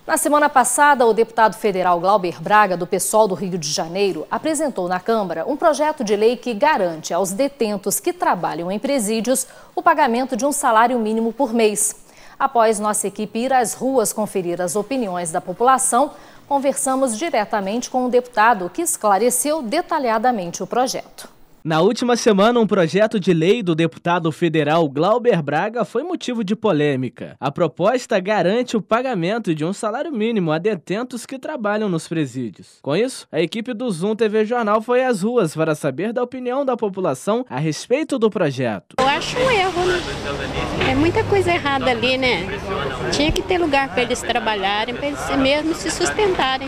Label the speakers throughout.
Speaker 1: Na semana passada, o deputado federal Glauber Braga, do PSOL do Rio de Janeiro, apresentou na Câmara um projeto de lei que garante aos detentos que trabalham em presídios o pagamento de um salário mínimo por mês. Após nossa equipe ir às ruas conferir as opiniões da população, conversamos diretamente com o deputado, que esclareceu detalhadamente o projeto.
Speaker 2: Na última semana, um projeto de lei do deputado federal Glauber Braga foi motivo de polêmica. A proposta garante o pagamento de um salário mínimo a detentos que trabalham nos presídios. Com isso, a equipe do Zoom TV Jornal foi às ruas para saber da opinião da população a respeito do projeto.
Speaker 3: Eu acho um erro, né? É muita coisa errada ali, né? Tinha que ter lugar para eles trabalharem, para eles mesmos se sustentarem.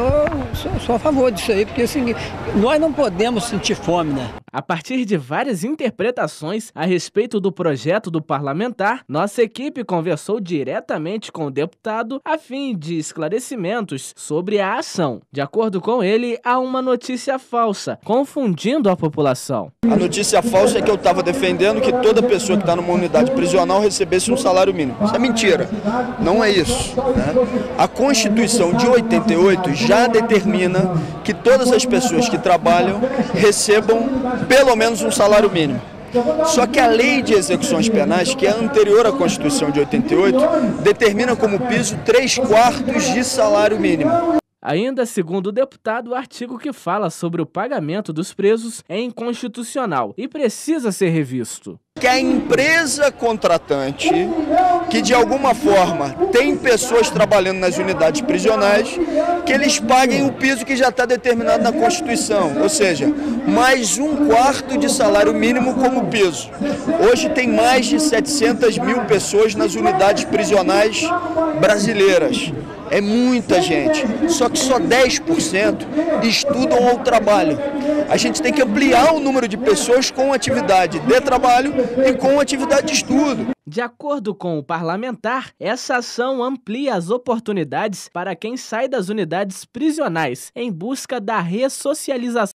Speaker 4: Eu sou a favor disso aí, porque assim, nós não podemos sentir fome, né?
Speaker 2: A partir de várias interpretações a respeito do projeto do parlamentar, nossa equipe conversou diretamente com o deputado a fim de esclarecimentos sobre a ação. De acordo com ele, há uma notícia falsa, confundindo a população.
Speaker 5: A notícia falsa é que eu estava defendendo que toda pessoa que está numa unidade prisional recebesse um salário mínimo. Isso é mentira, não é isso, né? A Constituição de 88 já determina que todas as pessoas que trabalham recebam pelo menos um salário mínimo. Só que a Lei de Execuções Penais, que é anterior à Constituição de 88, determina como piso 3/4 de salário mínimo.
Speaker 2: Ainda segundo o deputado, o artigo que fala sobre o pagamento dos presos é inconstitucional e precisa ser revisto.
Speaker 5: Que a empresa contratante, que de alguma forma tem pessoas trabalhando nas unidades prisionais, que eles paguem o piso que já está determinado na Constituição, ou seja, mais 1/4 de salário mínimo como piso. Hoje tem mais de 700 mil pessoas nas unidades prisionais brasileiras. É muita gente, só que só 10% estudam ou trabalham. A gente tem que ampliar o número de pessoas com atividade de trabalho e com atividade de estudo.
Speaker 2: De acordo com o parlamentar, essa ação amplia as oportunidades para quem sai das unidades prisionais em busca da ressocialização.